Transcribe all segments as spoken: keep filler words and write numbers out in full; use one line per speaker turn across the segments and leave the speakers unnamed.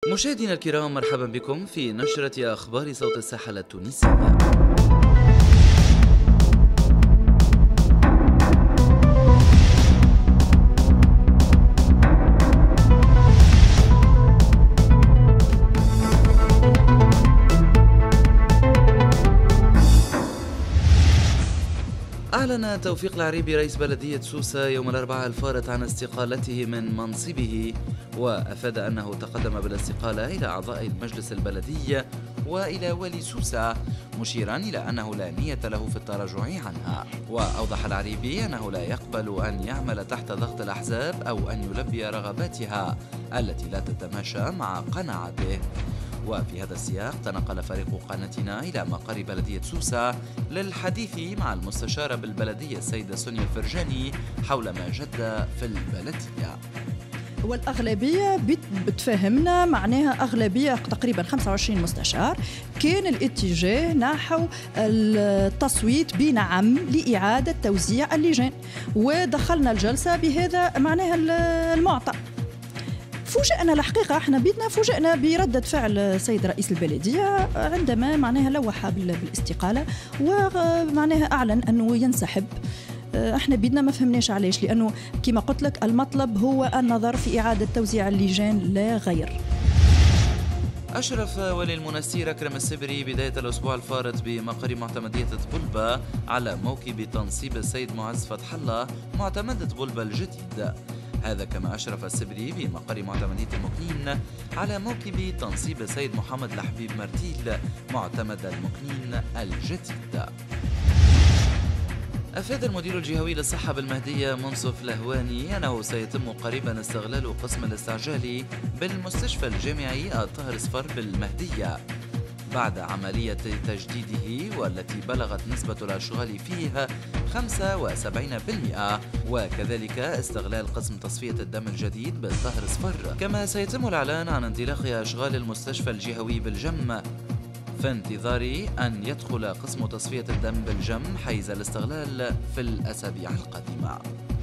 مشاهدينا الكرام، مرحبا بكم في نشرة أخبار صوت الساحل التونسية. أعلن توفيق العريبي رئيس بلدية سوسة يوم الأربعاء الفارط عن استقالته من منصبه، وأفاد أنه تقدم بالاستقالة إلى أعضاء المجلس البلدي وإلى والي سوسة، مشيرا إلى أنه لا نية له في التراجع عنها. وأوضح العريبي أنه لا يقبل أن يعمل تحت ضغط الأحزاب أو أن يلبي رغباتها التي لا تتماشى مع قناعته. وفي هذا السياق تنقل فريق قناتنا إلى مقر بلدية سوسة للحديث مع المستشارة بالبلدية السيدة سونيا الفرجاني حول ما جد في البلدية.
والأغلبية بتفهمنا، معناها أغلبية تقريبا خمسة وعشرين مستشار كان الاتجاه نحو التصويت بنعم لإعادة توزيع اللجان، ودخلنا الجلسة بهذا معناها المعطى. فوجئنا الحقيقة، احنا بيتنا فوجئنا بردة فعل سيد رئيس البلدية عندما معناها لوح بالاستقالة ومعناها أعلن أنه ينسحب. احنا بيدنا ما فهمناش علاش، لأنه كما قلت لك المطلب هو النظر في إعادة توزيع اللجان لا غير.
أشرف ولي المنستير أكرم السبري بداية الأسبوع الفارط بمقر معتمدية طبلبة على موكب تنصيب السيد معز فتح الله معتمدة طبلبة الجديد. هذا كما أشرف السبري بمقر معتمدية المكنين على موكب تنصيب السيد محمد الحبيب مرتيل معتمد المكنين الجديد. أفاد المدير الجهوي للصحة بالمهدية منصف لهواني أنه سيتم قريبا استغلال قسم الاستعجالي بالمستشفى الجامعي الطاهر صفر بالمهدية بعد عملية تجديده، والتي بلغت نسبة الأشغال فيه خمسة وسبعين بالمئة، وكذلك استغلال قسم تصفية الدم الجديد بالطاهر صفر. كما سيتم الإعلان عن انطلاق أشغال المستشفى الجهوي بالجم في انتظار أن يدخل قسم تصفية الدم بالجم حيز الاستغلال في الأسابيع القادمة.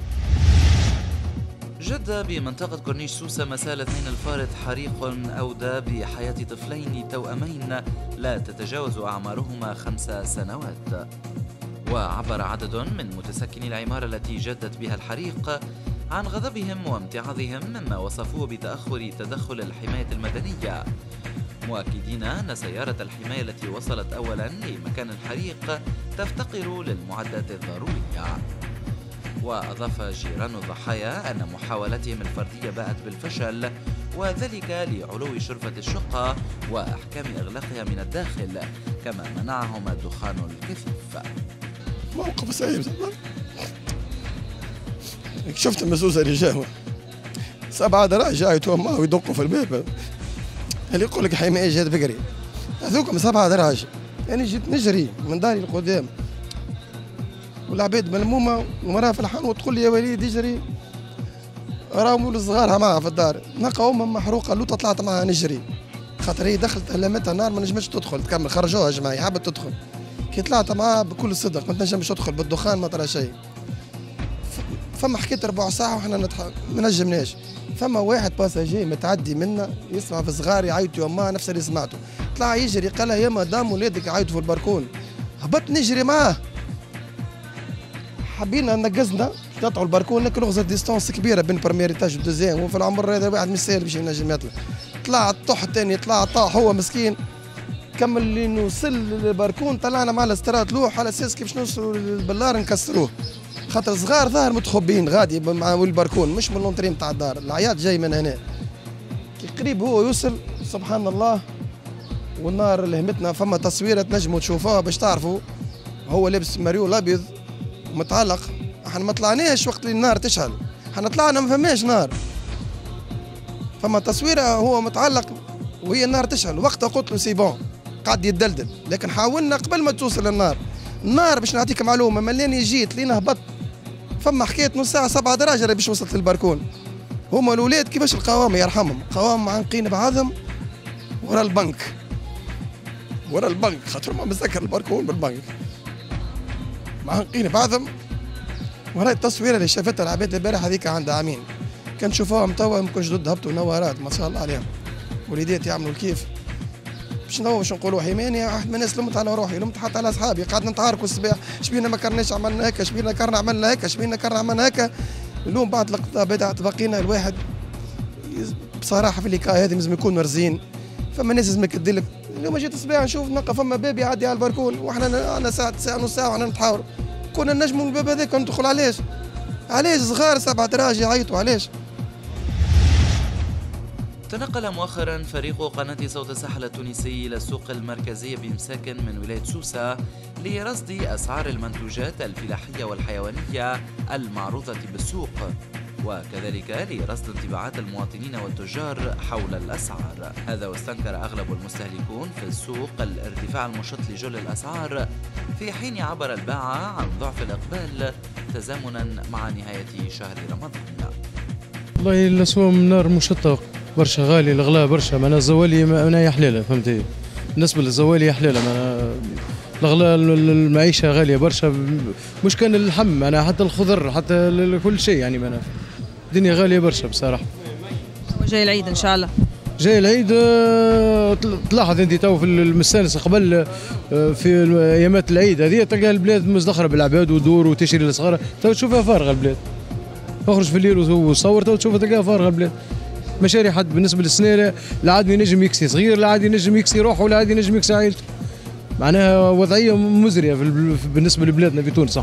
جد بمنطقة كورنيش سوسة مساء الاثنين الفارط حريق أودى بحياة طفلين توأمين لا تتجاوز أعمارهما خمس سنوات. وعبر عدد من متسكني العمارة التي جدت بها الحريق عن غضبهم وامتعاضهم مما وصفوه بتأخر تدخل الحماية المدنية، مؤكدين أن سيارة الحماية التي وصلت أولا لمكان الحريق تفتقر للمعدات الضرورية. وأضاف جيران الضحايا أن محاولتهم الفردية باءت بالفشل، وذلك لعلو شرفة الشقة وأحكام إغلاقها من الداخل، كما منعهم الدخان الكثيف.
موقف سعيد. شفت المسوسة اللي جاوا سبعة دراج جاي توهم ويدقوا في الباب، اللي يقول لك حماية جات بقري، هذوكم سبعة دراج. يعني جيت نجري من داري لقدام والعباد ملمومه ومراه في الحانوت تقول لي يا وليد اجري، راهم ولد صغارها معها في الدار، نلقى امها محروقه لوطه طلعت معها نجري، خاطر هي دخلت لمتها النار ما نجمتش تدخل تكمل، خرجوها يا جماعه حابت تدخل، كي طلعت معها بكل صدق ما تنجمش تدخل بالدخان ما طرا شيء. فما حكيت ربع ساعه وحنا ما نجمناش. فما واحد باساجي متعدي منا يسمع في صغار يعيطوا يما نفس اللي سمعته، طلع يجري قال لها يا مدام ولادك يعيطوا في البركون، هبط نجري معاه، حبينا نقزنا نطلعوا البركون لكن لغزه ديستونس كبيره بين برمير ايتاج ودوزيام، وفي العمر هذا واحد مش ساهل باش ينجم يطلع، طلع طح الثاني طلع طاح هو مسكين، كمل اللي نوصل للبركون طلعنا مع الاسترات لوح على اساس كيفاش نوصلوا للبلار نكسروه، خاطر صغار ظاهر متخبين غادي مع البركون مش من لونتري نتاع الدار، العياط جاي من هنا. كي قريب هو يوصل سبحان الله والنار اللي همتنا، فما تصويره تنجموا تشوفوها باش تعرفوا، هو لابس ماريو الابيض متعلق، احنا ما طلعناش وقت اللي النار تشعل، احنا طلعنا ما فماش نار، فما تصويره هو متعلق وهي النار تشعل، وقتها قلت له سي بون قاعد يتدلدل، لكن حاولنا قبل ما توصل النار، النار باش نعطيك معلومه ملاني جيت لين هبط فما حكايه نص ساعه سبعة دراجة باش وصلت للبركون، هما الاولاد كيفاش القوام يرحمهم، قوام معانقين بعضهم ورا البنك، ورا البنك خاطر ما متذكر البركون بالبنك، معانقين بعضهم، وهاي التصويره اللي شافتها العباد البارح هذيك عندها عامين، كان شوفوهم توا يمكن جدد هبطوا نوارات ما شاء الله عليهم، وليدات يعملوا الكيف. باش نو باش نقولوا حيماني واحد من الناس لمت على روحي، لمت حتى على اصحابي، قعدنا نتعاركوا الصباح، شبينا ما كرناش عملنا هكا، شبينا كرنا عملنا هكا، شبينا كرنا عملنا هكا. اليوم بعد اللقطه بدات بقينا الواحد بصراحه في اللقاء هذه لازم يكون مرزين. فما ناس لازم يكدلك. اليوم جيت الصباح نشوف نلقى فما باب يعدي على البركون، واحنا انا ساعه ساعه نص ساعه وحنا نتحاوروا. كنا نجموا الباب هذاك ندخل. علاش؟ علاش صغار سبعة دراجة يعيطوا علاش؟
تنقل مؤخرا فريق قناة صوت الساحل التونسي إلى السوق المركزي بمساكن من ولاية سوسة لرصد أسعار المنتوجات الفلاحية والحيوانية المعروضة بالسوق، وكذلك لرصد انطباعات المواطنين والتجار حول الأسعار. هذا واستنكر أغلب المستهلكون في السوق الارتفاع المشط لجل الأسعار، في حين عبر الباعة عن ضعف الإقبال تزامنا مع نهاية شهر رمضان.
والله الأسواق من نار مشطة برشا، غالي الغلاء برشا. معناها الزوالي معناها حليله، فهمتي؟ بالنسبه للزوالي حليله، معناها الغلاء المعيشه غاليه برشا، مش كان اللحم معناها حتى الخضر حتى كل شيء، يعني معناها الدنيا غاليه برشا بصراحه.
جاي العيد ان شاء الله.
جاي العيد تلاحظ انت تو في المستانس قبل في ايامات العيد هذه تلقى البلاد مزدخره بالعباد ودور وتشري الصغار، تو تشوفها فارغه البلاد. اخرج في الليل وصور تو تشوفها تلقاها فارغه البلاد. مشاري حد بالنسبه للسنه لا عاد ينجم يكسي صغير، لا عاد ينجم يكسي روحه، ولا عاد ينجم يكسي عائلته. معناها وضعيه مزريه بالنسبه لبلادنا في تونس.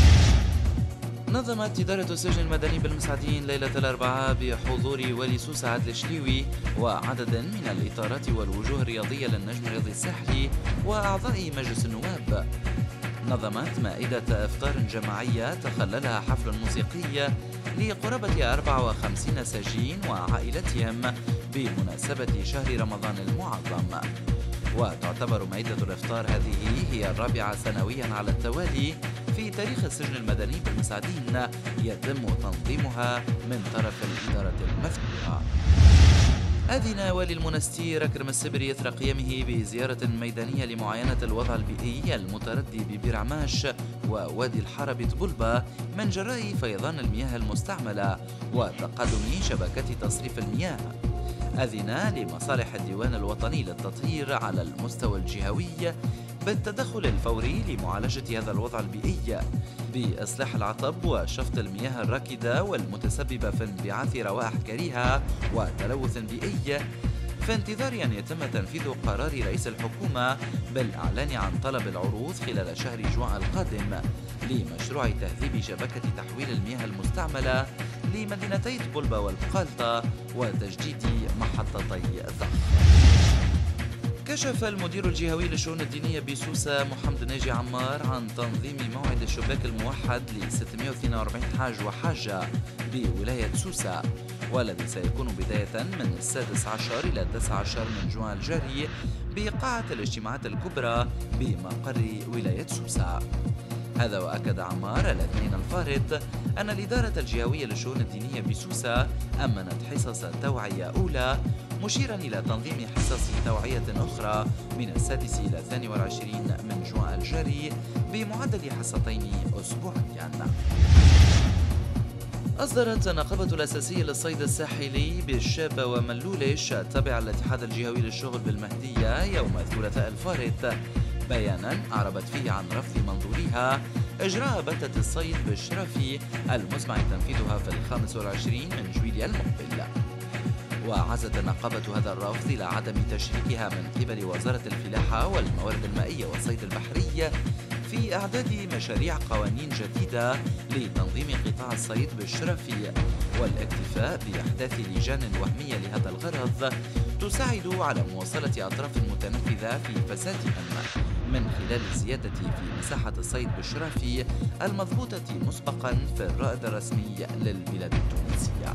نظمت إدارة السجن المدني بالمسعدين ليلة الأربعاء بحضور والي سوسة عدل الشليوي وعدد من الإطارات والوجوه الرياضية للنجم الرياضي الساحلي وأعضاء مجلس النواب. نظمت مائدة إفطار جماعية تخللها حفل موسيقي لقرابة أربعة وخمسين سجين وعائلتهم بمناسبة شهر رمضان المعظم. وتعتبر مائدة الإفطار هذه هي الرابعة سنويا على التوالي في تاريخ السجن المدني بالمسعدين يتم تنظيمها من طرف الإدارة المذكورة. أذن والي المنستير أكرم السبري إثر قيامه بزيارة ميدانية لمعاينة الوضع البيئي المتردي ببير عماش ووادي الحرب طبلبة من جراء فيضان المياه المستعملة وتقدم شبكة تصريف المياه. أذن لمصالح الديوان الوطني للتطهير على المستوى الجهوي بالتدخل الفوري لمعالجة هذا الوضع البيئي بإصلاح العطب وشفط المياه الراكدة والمتسببة في انبعاث روائح كريهة وتلوث بيئي، في انتظار أن يتم تنفيذ قرار رئيس الحكومة بالإعلان عن طلب العروض خلال شهر جوان القادم لمشروع تهذيب شبكة تحويل المياه المستعملة لمدينتي طبلبة والبقالطة وتجديد محطتي ضخ. كشف المدير الجهوي للشؤون الدينية بسوسة محمد ناجي عمار عن تنظيم موعد الشباك الموحد ل ستمائة واثنين وأربعين حاج وحاجة بولاية سوسة، والذي سيكون بداية من السادس عشر إلى التاسع عشر من جوان الجاري بقاعة الاجتماعات الكبرى بمقر ولاية سوسة. هذا وأكد عمار الاثنين الفارط أن الإدارة الجهوية للشؤون الدينية بسوسة أمنت حصص توعية أولى، مشيرا إلى تنظيم حصص توعية أخرى من السادس إلى الثاني والعشرين من جوان الجاري بمعدل حصتين أسبوعيا. أصدرت النقابة الأساسية للصيد الساحلي بالشابة وملولش التابعة للاتحاد الجهوي للشغل بالمهدية يوم الثلاثاء الفارط بيانا أعربت فيه عن رفض منظوريها إجراء بتة الصيد بالشرافي المزمع تنفيذها في الخامس والعشرين من جويليا المقبل. وعزت النقابة هذا الرفض إلى عدم تشريكها من قبل وزارة الفلاحة والموارد المائية والصيد البحري في إعداد مشاريع قوانين جديدة لتنظيم قطاع الصيد بالشرافي والاكتفاء بإحداث لجان وهمية لهذا الغرض تساعد على مواصلة أطراف المتنفذة في فسادهم من خلال الزيادة في مساحة الصيد بالشرافي المضبوطة مسبقا في الرائد الرسمي للبلاد التونسية.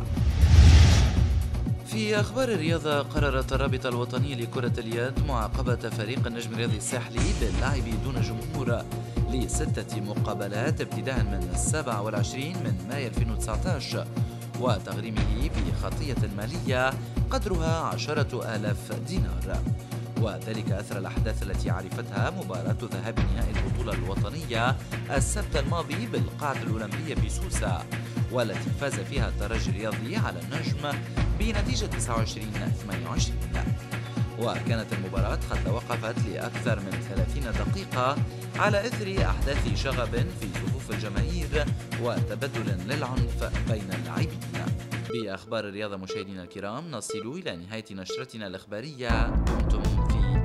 في أخبار الرياضة، قررت الرابطة الوطنية لكرة اليد معاقبة فريق النجم الرياضي الساحلي باللعب دون جمهور لستة مقابلات ابتداء من السابع والعشرين من مايو ألفين وتسعة عشر وتغريمه بخطية مالية قدرها عشرة آلاف دينار. وذلك أثر الأحداث التي عرفتها مباراة ذهاب نهائي البطولة الوطنية السبت الماضي بالقاعة الأولمبية بسوسة، والتي فاز فيها الترجي الرياضي على النجم بنتيجة تسعة وعشرين ثمانية وعشرين. وكانت المباراة قد توقفت لأكثر من ثلاثين دقيقة على إثر أحداث شغب في صفوف الجماهير وتبدل للعنف بين اللاعبين. بأخبار الرياضة مشاهدينا الكرام نصل إلى نهاية نشرتنا الإخبارية، دمتم في